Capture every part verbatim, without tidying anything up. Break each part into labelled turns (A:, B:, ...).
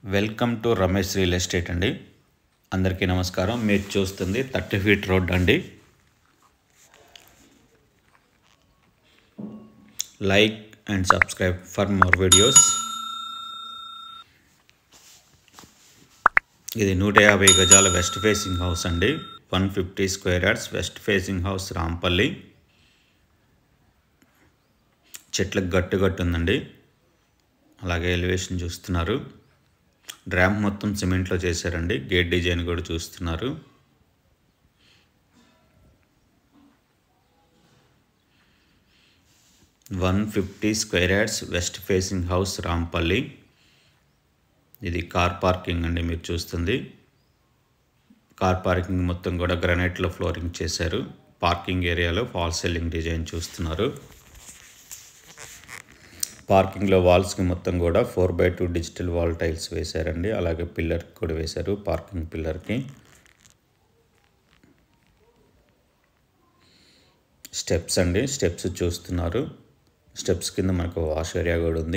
A: Welcome to Ramesh real estate అండి. అందరికీ నమస్కారం. మీరు చూస్తుంది థర్టీ ఫీట్ రోడ్ అండి. Like and subscribe for more videos. ఇది నూట యాభై గజాల వెస్ట్ ఫేసింగ్ హౌస్ అండి. One fifty square yards west facing house, Rampalli. చెట్లకు గట్టు గట్టు ఉందండి. అలాగే ఎలివేషన్ చూస్తున్నారు. ర్యాంప్ మొత్తం సిమెంట్లో చేశారండి. గేట్ డిజైన్ కూడా చూస్తున్నారు. One fifty square yards west facing house, Rampalli. ఇది కార్ పార్కింగ్ అండి. మీరు చూస్తుంది కార్ పార్కింగ్ మొత్తం కూడా గ్రానైట్లో ఫ్లోరింగ్ చేశారు. పార్కింగ్ ఏరియాలో ఫాల్ సీలింగ్ డిజైన్ చూస్తున్నారు. పార్కింగ్లో వాల్స్కి మొత్తం కూడా four by two digital wall tiles వేశారండి. అలాగే పిల్లర్కి కూడా వేశారు. పార్కింగ్ పిల్లర్కి స్టెప్స్ అండి. స్టెప్స్ చూస్తున్నారు. స్టెప్స్ కింద మనకు వాష్ ఏరియా కూడా ఉంది.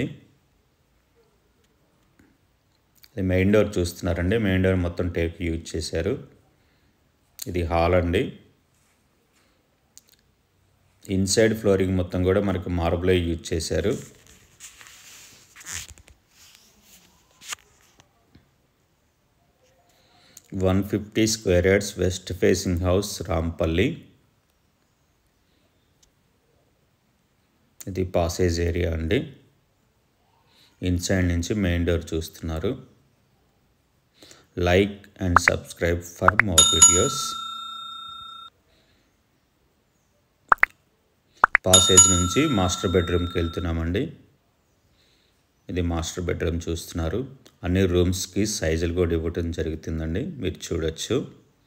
A: ఇది మెయిన్ డోర్ చూస్తున్నారండి. మెయిన్ డోర్ మొత్తం టేక్ యూజ్ చేశారు. ఇది హాల్ అండి. ఇన్సైడ్ ఫ్లోరింగ్ మొత్తం కూడా మనకు మార్బుల్ యూజ్ చేశారు. One fifty square yards west facing house, Rampalli. ఇది పాసేజ్ ఏరియా అండి. ఇన్సైడ్ నుంచి మెయిన్ డోర్ చూస్తున్నారు. Like and subscribe for more videos. Passage నుంచి మాస్టర్ బెడ్రూమ్కి వెళ్తున్నామండి. ఇది మాస్టర్ బెడ్రూమ్ చూస్తున్నారు. అన్ని రూమ్స్కి సైజులు కూడా ఇవ్వటం జరుగుతుందండి. మీరు చూడొచ్చు.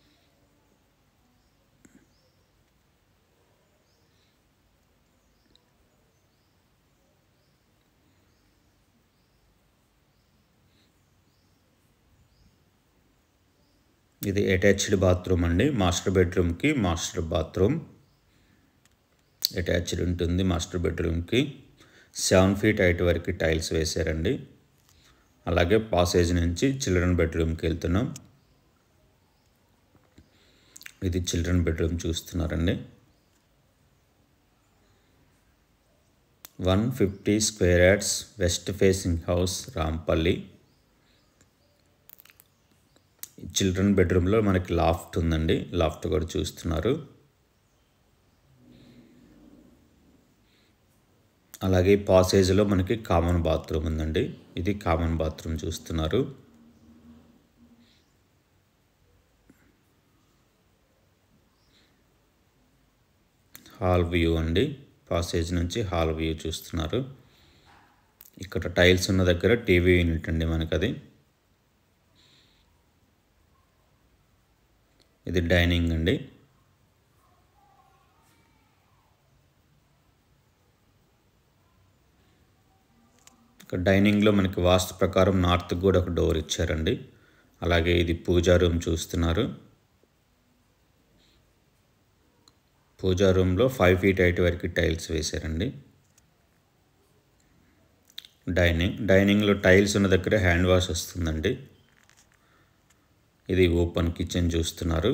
A: ఇది అటాచ్డ్ బాత్రూమ్ అండి. మాస్టర్ బెడ్రూమ్కి మాస్టర్ బాత్రూమ్ అటాచ్డ్ ఉంటుంది. మాస్టర్ బెడ్రూమ్కి సెవెన్ ఫీట్ హైట్ వరకు టైల్స్ వేశారండి. అలాగే పాసేజ్ నుంచి చిల్డ్రన్ బెడ్రూమ్కి వెళ్తున్నాం. ఇది చిల్డ్రన్ బెడ్రూమ్ చూస్తున్నారండి. One fifty square yards west facing house, Rampally. Children బెడ్రూమ్లో మనకి లాఫ్ట్ ఉందండి. లాఫ్ట్ కూడా చూస్తున్నారు. అలాగే పాసేజ్లో మనకి కామన్ బాత్రూమ్ ఉందండి. ఇది కామన్ బాత్రూమ్ చూస్తున్నారు. హాల్ వ్యూ అండి. పాసేజ్ నుంచి హాల్ వ్యూ చూస్తున్నారు. ఇక్కడ టైల్స్ ఉన్న దగ్గర టీవీ యూనిట్ అండి మనకు అది. ఇది డైనింగ్ అండి. ఇక్కడ డైనింగ్లో మనకి వాస్తు ప్రకారం నార్త్ కూడా ఒక డోర్ ఇచ్చారండి. అలాగే ఇది పూజా రూమ్ చూస్తున్నారు. పూజా రూమ్లో ఫైవ్ ఫీట్ హైట్ వరకు టైల్స్ వేశారండి. డైనింగ్ డైనింగ్లో టైల్స్ ఉన్న దగ్గర హ్యాండ్ వాష్ వస్తుందండి. ఇది ఓపెన్ కిచెన్ చూస్తున్నారు.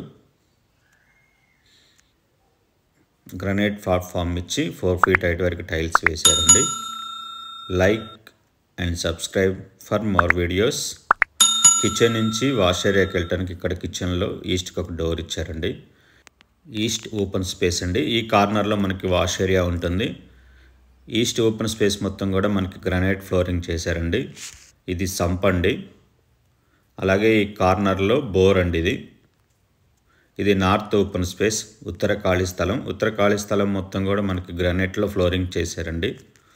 A: గ్రానైట్ ప్లాట్ఫామ్ ఇచ్చి ఫోర్ ఫీట్ హైట్ వరకు టైల్స్ వేశారండి. Like and subscribe for more videos. Kitchen నుంచి వాష్ ఏరియాకి వెళ్ళటానికి ఇక్కడ కిచెన్లో ఈస్ట్కి ఒక డోర్ ఇచ్చారండి. ఈస్ట్ ఓపెన్ స్పేస్ అండి. ఈ కార్నర్లో మనకి వాష్ ఏరియా ఉంటుంది. ఈస్ట్ ఓపెన్ స్పేస్ మొత్తం కూడా మనకి గ్రానైట్ ఫ్లోరింగ్ చేశారండి. ఇది సంప్ అండి. అలాగే ఈ కార్నర్లో బోర్ అండి. ఇది ఇది నార్త్ ఓపెన్ స్పేస్, ఉత్తర ఖాళీ స్థలం. ఉత్తర ఖాళీ స్థలం మొత్తం కూడా మనకి గ్రానైట్లో ఫ్లోరింగ్ చేశారండి.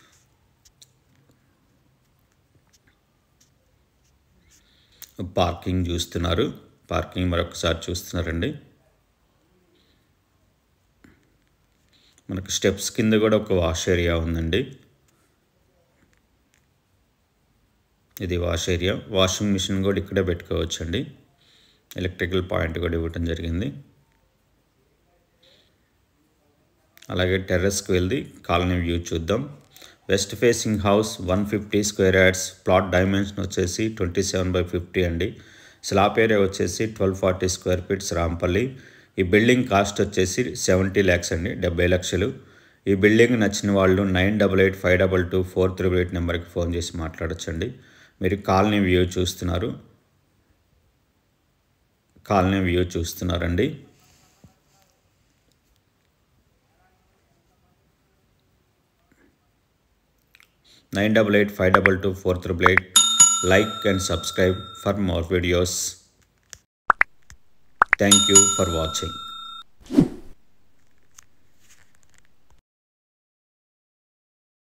A: పార్కింగ్ చూస్తున్నారు. పార్కింగ్ మరొకసారి చూస్తున్నారండి. మనకు స్టెప్స్ కింద కూడా ఒక వాష్ ఏరియా ఉందండి. ఇది వాష్ ఏరియా. వాషింగ్ మిషన్ కూడా ఇక్కడే పెట్టుకోవచ్చండి. ఎలక్ట్రికల్ పాయింట్ కూడా ఇవ్వటం జరిగింది. అలాగే టెర్రస్కి వెళ్ళి కాలనీ వ్యూ చూద్దాం. West facing house one fifty square yards, plot dimension వచ్చేసి ట్వంటీ సెవెన్ బై ఫిఫ్టీ అండి. స్లాబ్ ఏరియా వచ్చేసి twelve forty square feets Rampally. ఈ బిల్డింగ్ కాస్ట్ వచ్చేసి సెవెంటీ ల్యాక్స్ అండి, డెబ్బై లక్షలు. ఈ బిల్డింగ్ నచ్చిన వాళ్ళు nine double eight five double two four triple eight నెంబర్కి ఫోన్ చేసి మాట్లాడచ్చండి. మీరు కాలనీ వ్యూ చూస్తున్నారు కాలనీ వ్యూ చూస్తున్నారండి. Nine double eight five double two four triple eight. Like and subscribe for more videos. Thank you for watching.